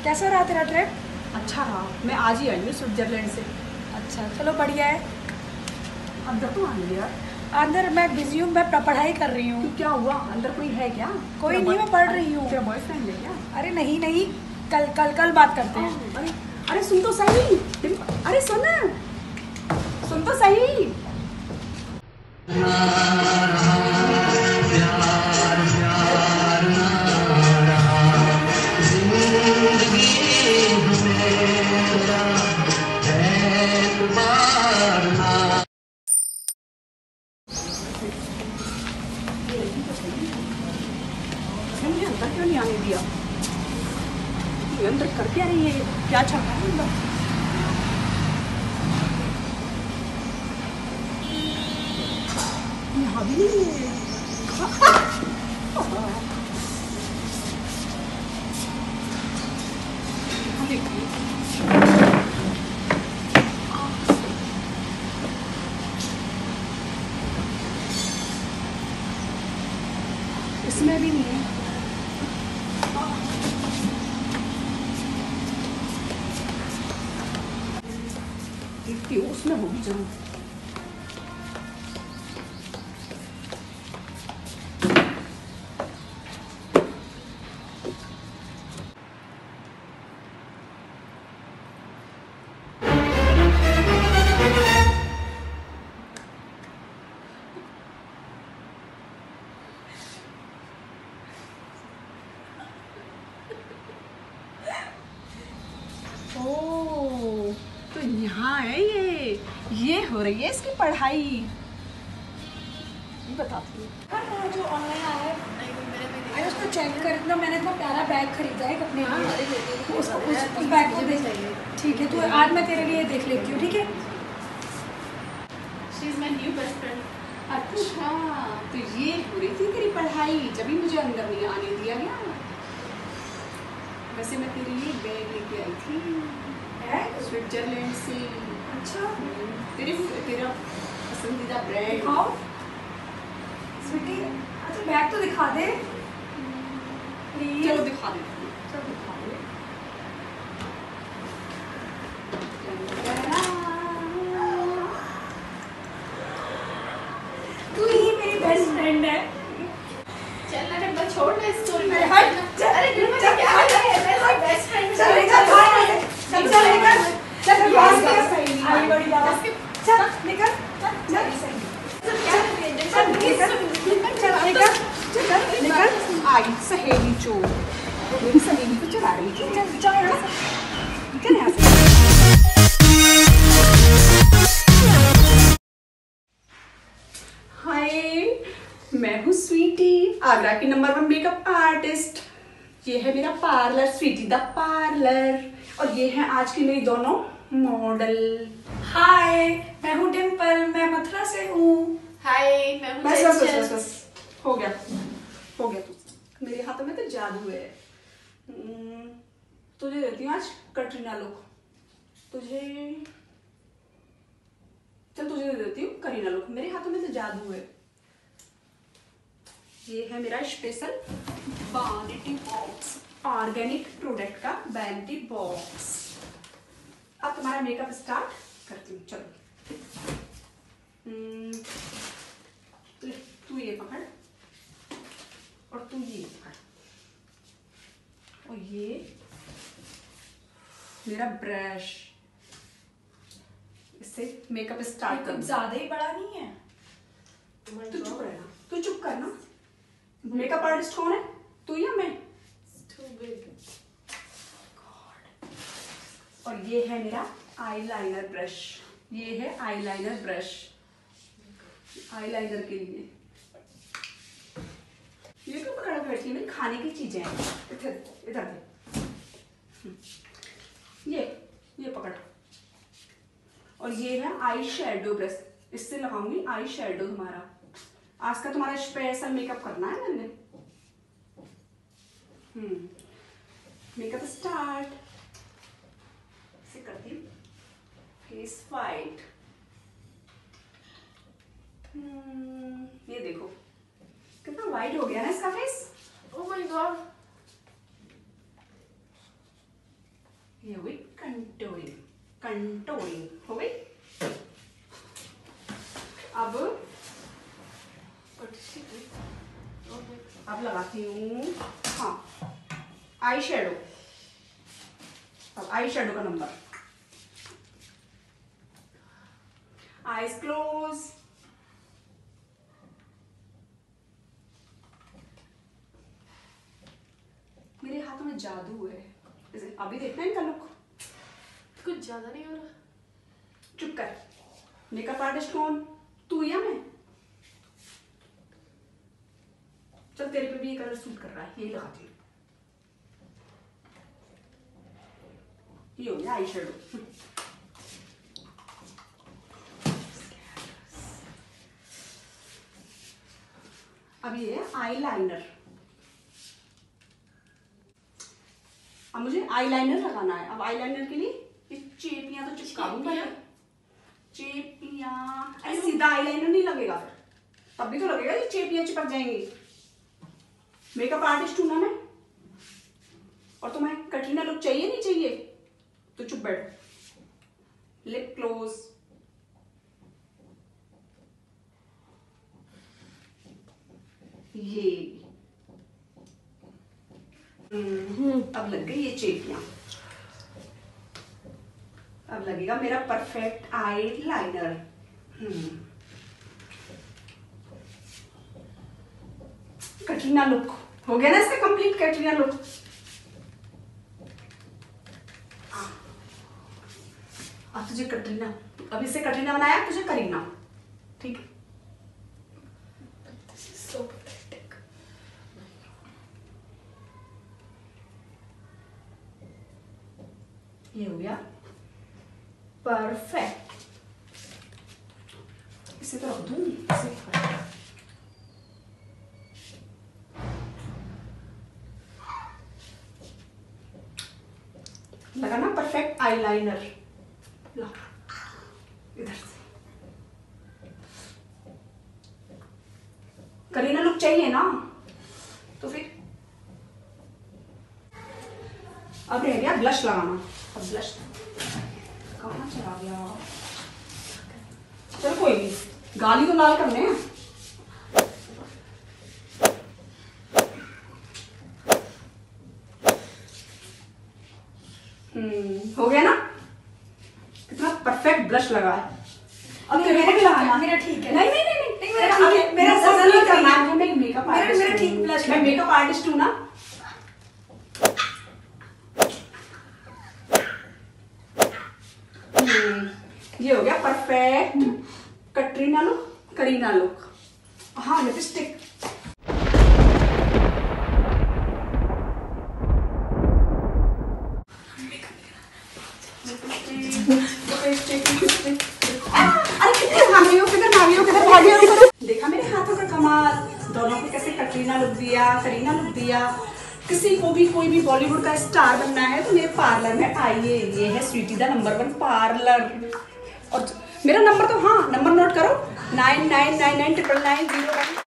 कैसा रहा तेरा ट्रिप? अच्छा रहा। मैं आज ही आई हूँ स्विट्जरलैंड से। अच्छा चलो बढ़िया है। अंदर तो आने दे यार। अंदर मैं बिजी हूँ, मैं पढ़ाई कर रही हूँ। क्यों, क्या हुआ? अंदर कोई है क्या? कोई नहीं, मैं पढ़ रही हूँ। तेरा बॉयफ्रेंड है क्या? अरे नहीं नहीं, कल कल कल बात करते हैं। अरे अरे सुन तो सही। अरे सुन, सुन तो सही। मुझे अंदर क्यों नहीं आने दिया? ये अंदर कर क्या रही है? क्या चल रहा है अंदर? यहाँ भी नहीं है। यहाँ देखिए। इसमें भी नहीं है। देखती हूँ उसमें होगी जरूर। ओह, तो यहाँ है ये हो रही है इसकी पढ़ाई। ये बताती हूँ। हाँ, जो ऑनलाइन आया है अरे उसको चेक कर। इतना मैंने इतना प्यारा बैग खरीदा है अपने लिए। उस बैग को देख। ठीक है, तो आज मैं तेरे लिए देख लेती हूँ, ठीक है? She is my new best friend. अच्छा, तो ये हो रही थी तेरी पढ़ाई, जब भी मुझे अंदर नहीं आने दिया गया। वैसे मैं तेरे लिए बैग लेके आई थी स्विट्जरलैंड से। अच्छा तेरा पसंदीदा ब्रांड। दिखाओ स्वीटी। अच्छा बैग तो दिखा दे प्लीज। चलो दिखा देती हूँ। चलो दिखा दे। तू ही मेरी बेस्ट फ्रेंड है। चल ना डब्बा छोड़ ना स्टोरी में। हट चल। अरे गुड मॉर्निंग, क्या हाल है? मैं बेस्ट फ्रेंड। चल निकल बाहर। चल चल निकल। चल बाहर निकल। आई बड़ी बाबा। चल निकल। चल चल निकल। चल निकल। चल निकल। आई सहेली चोर, मेरी सहेली को चला रही थी। चल चल यहाँ से। निकल यहाँ से। हाय, मैं हूँ स्वीटी, आगरा की नंबर 1 मेकअप आर्टिस्ट। ये है मेरा पार्लर, स्वीटी द पार्लर। और ये हैं आज की मेरी दोनों मॉडल। हाय मैं हूँ डिम्पल, मैं मथुरा से हूँ। हाय, मैं हूँ बस बस बस चंचल। बस बस हो गया तू। मेरे हाथों में तो जादू है। तुझे देती हूँ आज कटरीना लुक। तुझे दे देती हूँ करीना लुक। मेरे हाथों में तो जादू है। ये है मेरा special vanity box, organic product का वैनिटी बॉक्स। अब तुम्हारा मेकअप स्टार्ट करती हूँ। चलो तू ये पकड़ और तू ये पकड़, और ये मेरा ब्रश। इससे मेकअप स्टार्ट कर। ज्यादा ही बड़ा नहीं है। तू चुप रहना, तू चुप करना। मेकअप आर्टिस्ट कौन है, तू या मैं? और ये है मेरा आईलाइनर ब्रश। ये है आईलाइनर ब्रश, आईलाइनर के लिए। ये क्यों पकड़ा बैठी है? मेरी खाने की चीजें हैं। इधर दे। ये पकड़। और ये है आई शेडो ब्रश, इससे लगाऊंगी आई शेडो तुम्हारा। आज का तुम्हारा स्पेशल मेकअप करना है मैंने। मेकअप स्टार्ट से करती हूँ। Face white. ये देखो कितना वाइट हो गया ना इसका face. Oh my god, contouring हो गई। अब लगाती हूँ हाँ आई शेडो। अब आई शेडो का नंबर, आईज क्लोज। मेरे हाथों में जादू है। जैसे अभी देखना इनका लुक कुछ ज्यादा नहीं हो रहा। चुप कर। मेकअप आर्टिस्ट कौन, तू या मैं? चल तेरे पे भी ये कलर सूट कर रहा है, यही लगाती हूँ। ये हो गया आई शेडो। अब ये है आई लाइनर। अब मुझे आई लाइनर लगाना है। अब आई लाइनर के लिए ये चेपियां तो चिपकाऊंगा। चेपियां अरे सीधा आई लाइनर नहीं लगेगा, फिर तब भी तो लगेगा, ये चेपियां चिपक जाएंगी। मेकअप आर्टिस्ट हूं ना मैं, और तुम्हें कटरीना लुक चाहिए नहीं चाहिए तो चुप बैठ। लिप क्लोज, ये अब लग गई ये चेपियां। अब लगेगा मेरा perfect eyeliner. Katrina look हो गया ना इसका कंप्लीट कटरीना लुक। अब तुझे कटरीना, अब इससे कटरीना बनाया, तुझे करीना, ठीक है? So pathetic. ये हो गया परफेक्ट। इसे तो रख दूं, लगाना परफेक्ट आईलाइनर। ला इधर से करीना लुक चाहिए ना, तो फिर अब रह गया ब्लश लगाना। अब ब्लश कहाँ चला गया? चल कोई नहीं, गाली तो लाल करने हैं। हो गया ना? कितना परफेक्ट ब्लश लगा है। अब तेरे को भी लगाना। मेरा ठीक है। नहीं नहीं नहीं नहीं, मेरा सजा नहीं करना है। मैं मेकअप आर्टिस्ट मेरा ठीक ब्लश। मैं मेकअप आर्टिस्ट हूँ ना। ये हो गया perfect Katrina look, Kareena look. हाँ लिपस्टिक। देखा मेरे हाथों का कमाल, दोनों को कैसे कटरीना लुक दिया, करीना लुक दिया। किसी को भी कोई भी बॉलीवुड का स्टार बनना है तो मेरे पार्लर में आइए। ये है स्वीटी दा नंबर 1 पार्लर। और मेरा नंबर तो हाँ नंबर नोट करो 9999999901।